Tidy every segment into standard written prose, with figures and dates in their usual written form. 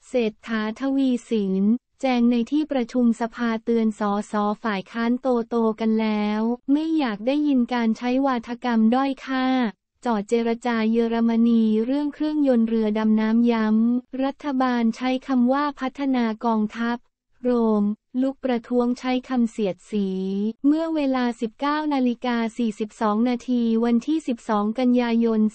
เศรษฐา ทวีสินแจงในที่ประชุมสภาเตือนส.ส.ฝ่ายค้านโตกันแล้วไม่อยากได้ยินการใช้วาทกรรมด้อยค่าจอดเจรจาเยอรมนีเรื่องเครื่องยนต์เรือดำน้ำย้ำรัฐบาลใช้คำว่าพัฒนากองทัพโรมลุกประท้วงใช้คำเสียดสีเมื่อเวลา 19:42 นาทีวันที่ 12 กันยายน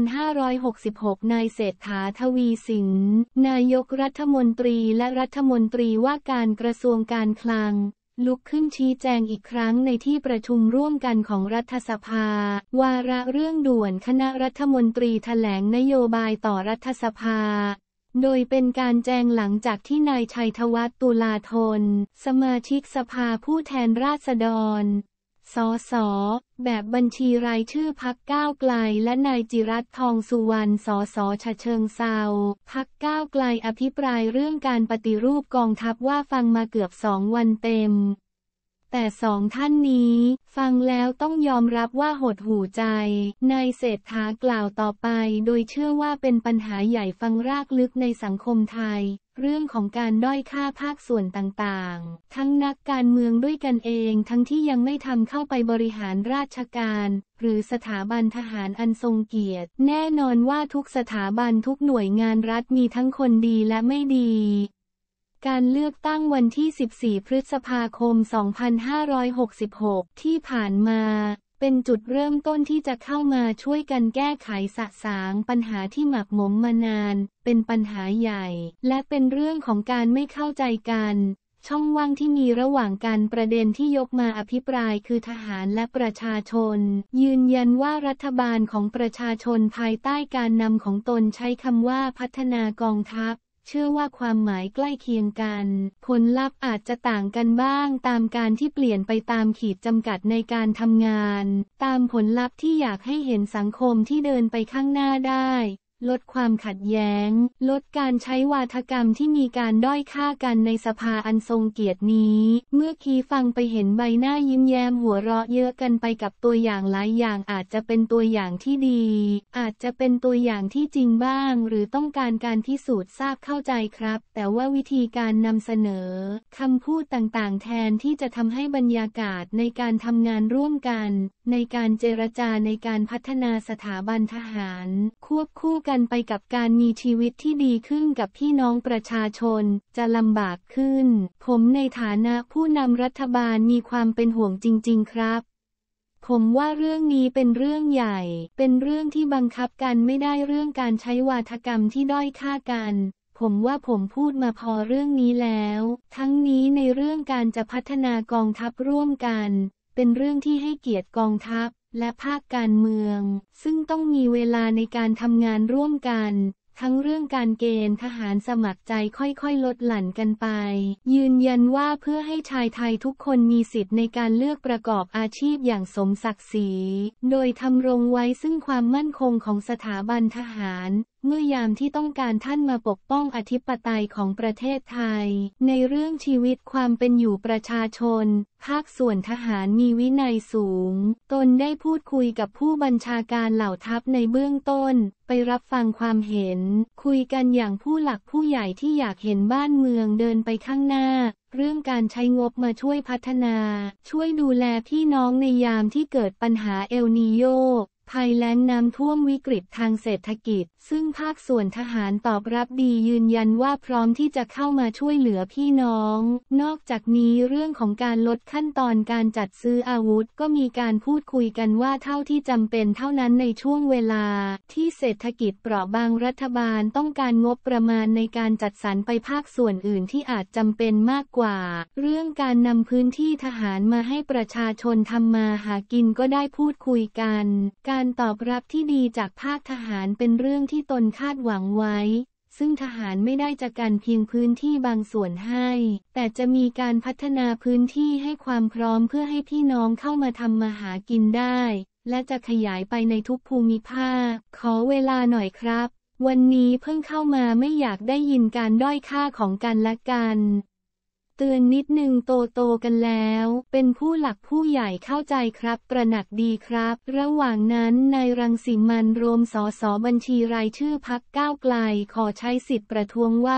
2566 นายเศรษฐา ทวีสินนายกรัฐมนตรีและรัฐมนตรีว่าการกระทรวงการคลังลุกขึ้นชี้แจงอีกครั้งในที่ประชุมร่วมกันของรัฐสภาวาระเรื่องด่วนคณะรัฐมนตรีแถลงนโยบายต่อรัฐสภาโดยเป็นการแจงหลังจากที่นายชัยธวัฒน์ ตุลาธนสมาชิกสภาผู้แทนราษฎรสสแบบบัญชีรายชื่อพรรคก้าวไกลและนายจิรัตน์ ทองสุวรรณสสฉะเชิงเทราพรรคก้าวไกลอภิปรายเรื่องการปฏิรูปกองทัพว่าฟังมาเกือบ2 วันเต็มแต่2 ท่านนี้ฟังแล้วต้องยอมรับว่าหดหู่ใจนายเศรษฐากล่าวต่อไปโดยเชื่อว่าเป็นปัญหาใหญ่ฝังรากลึกในสังคมไทยเรื่องของการด้อยค่าภาคส่วนต่างๆทั้งนักการเมืองด้วยกันเองทั้งที่ยังไม่ทำเข้าไปบริหารราชการหรือสถาบันทหารอันทรงเกียรติแน่นอนว่าทุกสถาบันทุกหน่วยงานรัฐมีทั้งคนดีและไม่ดีการเลือกตั้งวันที่ 14 พฤษภาคม 2566 ที่ผ่านมาเป็นจุดเริ่มต้นที่จะเข้ามาช่วยกันแก้ไขสะสางปัญหาที่หมักหมมมานานเป็นปัญหาใหญ่และเป็นเรื่องของการไม่เข้าใจกันช่องว่างที่มีระหว่างกันประเด็นที่ยกมาอภิปรายคือทหารและประชาชนยืนยันว่ารัฐบาลของประชาชนภายใต้การนำของตนใช้คำว่าพัฒนากองทัพเชื่อว่าความหมายใกล้เคียงกันผลลัพธ์อาจจะต่างกันบ้างตามการที่เปลี่ยนไปตามขีดจำกัดในการทำงานตามผลลัพธ์ที่อยากให้เห็นสังคมที่เดินไปข้างหน้าได้ลดความขัดแย้งลดการใช้วาทกรรมที่มีการด้อยค่ากันในสภาอันทรงเกียรตินี้เมื่อกี้ฟังไปเห็นใบหน้ายิ้มแย้มหัวเราะเยอะกันไปกับตัวอย่างหลายอย่างอาจจะเป็นตัวอย่างที่ดีอาจจะเป็นตัวอย่างที่จริงบ้างหรือต้องการพิสูจน์ทราบเข้าใจครับแต่ว่าวิธีการนำเสนอคำพูดต่างๆแทนที่จะทำให้บรรยากาศในการทำงานร่วมกันในการเจรจาในการพัฒนาสถาบันทหารควบคู่กันไปกับการมีชีวิตที่ดีขึ้นกับพี่น้องประชาชนจะลำบากขึ้นผมในฐานะผู้นำรัฐบาลมีความเป็นห่วงจริงๆครับผมว่าเรื่องนี้เป็นเรื่องใหญ่เป็นเรื่องที่บังคับกันไม่ได้เรื่องการใช้วาทกรรมที่ด้อยค่ากันผมว่าผมพูดมาพอเรื่องนี้แล้วทั้งนี้ในเรื่องการจะพัฒนากองทัพร่วมกันเป็นเรื่องที่ให้เกียรติกองทัพและภาคการเมืองซึ่งต้องมีเวลาในการทำงานร่วมกันทั้งเรื่องการเกณฑ์ทหารสมัครใจค่อยๆลดหลั่นกันไปยืนยันว่าเพื่อให้ชายไทยทุกคนมีสิทธิ์ในการเลือกประกอบอาชีพอย่างสมศักดิ์ศรีโดยทำรงไว้ซึ่งความมั่นคงของสถาบันทหารเมื่อยามที่ต้องการท่านมาปกป้องอธิปไตยของประเทศไทยในเรื่องชีวิตความเป็นอยู่ประชาชนภาคส่วนทหารมีวินัยสูงตนได้พูดคุยกับผู้บัญชาการเหล่าทัพในเบื้องต้นไปรับฟังความเห็นคุยกันอย่างผู้หลักผู้ใหญ่ที่อยากเห็นบ้านเมืองเดินไปข้างหน้าเรื่องการใช้งบมาช่วยพัฒนาช่วยดูแลพี่น้องในยามที่เกิดปัญหาเอลนีโญภัยแล้งน้ำท่วมวิกฤตทางเศรษฐกิจซึ่งภาคส่วนทหารตอบรับดียืนยันว่าพร้อมที่จะเข้ามาช่วยเหลือพี่น้องนอกจากนี้เรื่องของการลดขั้นตอนการจัดซื้ออาวุธก็มีการพูดคุยกันว่าเท่าที่จำเป็นเท่านั้นในช่วงเวลาที่เศรษฐกิจเปราะบางรัฐบาลต้องการงบประมาณในการจัดสรรไปภาคส่วนอื่นที่อาจจำเป็นมากกว่าเรื่องการนำพื้นที่ทหารมาให้ประชาชนทำมาหากินก็ได้พูดคุยกันการตอบรับที่ดีจากภาคทหารเป็นเรื่องที่ตนคาดหวังไว้ซึ่งทหารไม่ได้จะกันเพียงพื้นที่บางส่วนให้แต่จะมีการพัฒนาพื้นที่ให้ความพร้อมเพื่อให้พี่น้องเข้ามาทำมาหากินได้และจะขยายไปในทุกภูมิภาคขอเวลาหน่อยครับวันนี้เพิ่งเข้ามาไม่อยากได้ยินการด้อยค่าของกันและกันเตือนนิดนึงโตกันแล้วเป็นผู้หลักผู้ใหญ่เข้าใจครับตระหนักดีครับระหว่างนั้นนายรังสิมันต์ โรมสสบัญชีรายชื่อพรรคก้าวไกลขอใช้สิทธิ์ประท้วงว่า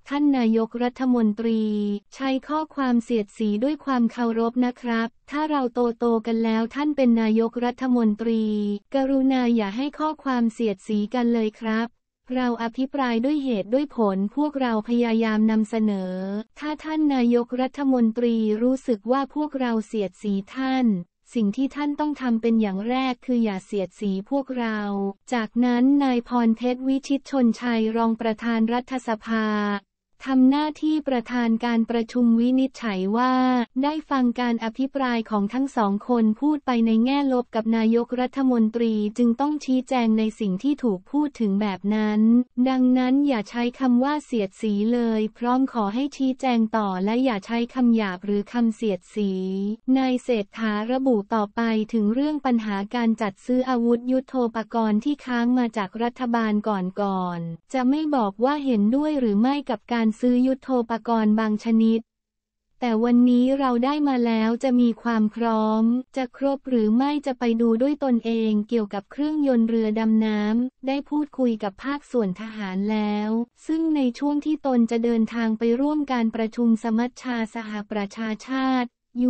ท่านนายกรัฐมนตรีใช้ข้อความเสียดสีด้วยความเคารพนะครับถ้าเราโตกันแล้วท่านเป็นนายกรัฐมนตรีกรุณาอย่าให้ข้อความเสียดสีกันเลยครับเราอภิปรายด้วยเหตุด้วยผลพวกเราพยายามนำเสนอถ้าท่านนายกรัฐมนตรีรู้สึกว่าพวกเราเสียดสีท่านสิ่งที่ท่านต้องทำเป็นอย่างแรกคืออย่าเสียดสีพวกเราจากนั้นนายพรเพชรวิชิตชนชัยรองประธานรัฐสภาทำหน้าที่ประธานการประชุมวินิจฉัยว่าได้ฟังการอภิปรายของทั้งสองคนพูดไปในแง่ลบกับนายกรัฐมนตรีจึงต้องชี้แจงในสิ่งที่ถูกพูดถึงแบบนั้นดังนั้นอย่าใช้คำว่าเสียดสีเลยพร้อมขอให้ชี้แจงต่อและอย่าใช้คำหยาบหรือคำเสียดสีนายเศรษฐาระบุต่อไปถึงเรื่องปัญหาการจัดซื้ออาวุธยุทโธปกรณ์ที่ค้างมาจากรัฐบาลก่อนจะไม่บอกว่าเห็นด้วยหรือไม่กับการซื้อยุทโธปกรณ์บางชนิดแต่วันนี้เราได้มาแล้วจะมีความพร้อมจะครบหรือไม่จะไปดูด้วยตนเองเกี่ยวกับเครื่องยนต์เรือดำน้ำได้พูดคุยกับภาคส่วนทหารแล้วซึ่งในช่วงที่ตนจะเดินทางไปร่วมการประชุมสมัชชาสหประชาชาติ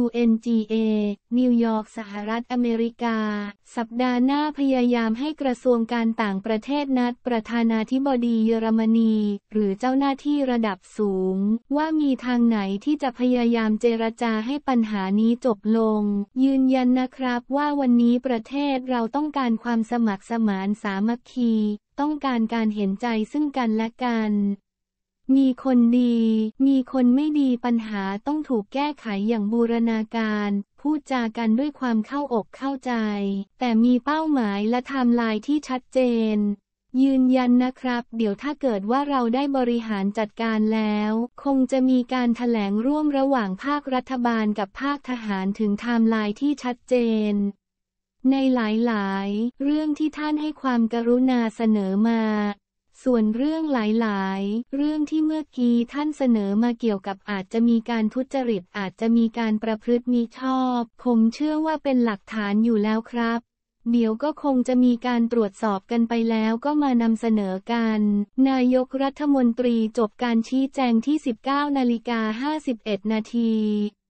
UNGA นิวยอร์กสหรัฐอเมริกาสัปดาห์หน้าพยายามให้กระทรวงการต่างประเทศนัดประธานาธิบดีเยอรมนีหรือเจ้าหน้าที่ระดับสูงว่ามีทางไหนที่จะพยายามเจรจาให้ปัญหานี้จบลงยืนยันนะครับว่าวันนี้ประเทศเราต้องการความสมัครสมานสามัคคีต้องการการเห็นใจซึ่งกันและกันมีคนดีมีคนไม่ดีปัญหาต้องถูกแก้ไขอย่างบูรณาการพูดจากันด้วยความเข้าอกเข้าใจแต่มีเป้าหมายและไทม์ไลน์ที่ชัดเจนยืนยันนะครับเดี๋ยวถ้าเกิดว่าเราได้บริหารจัดการแล้วคงจะมีการแถลงร่วมระหว่างภาครัฐบาลกับภาคทหารถึงไทม์ไลน์ที่ชัดเจนในหลายๆเรื่องที่ท่านให้ความกรุณาเสนอมาส่วนเรื่องหลายๆเรื่องที่เมื่อกี้ท่านเสนอมาเกี่ยวกับอาจจะมีการทุจริตอาจจะมีการประพฤติมิชอบผมเชื่อว่าเป็นหลักฐานอยู่แล้วครับเดี๋ยวก็คงจะมีการตรวจสอบกันไปแล้วก็มานำเสนอกันนายกรัฐมนตรีจบการชี้แจงที่ 19:51 นาที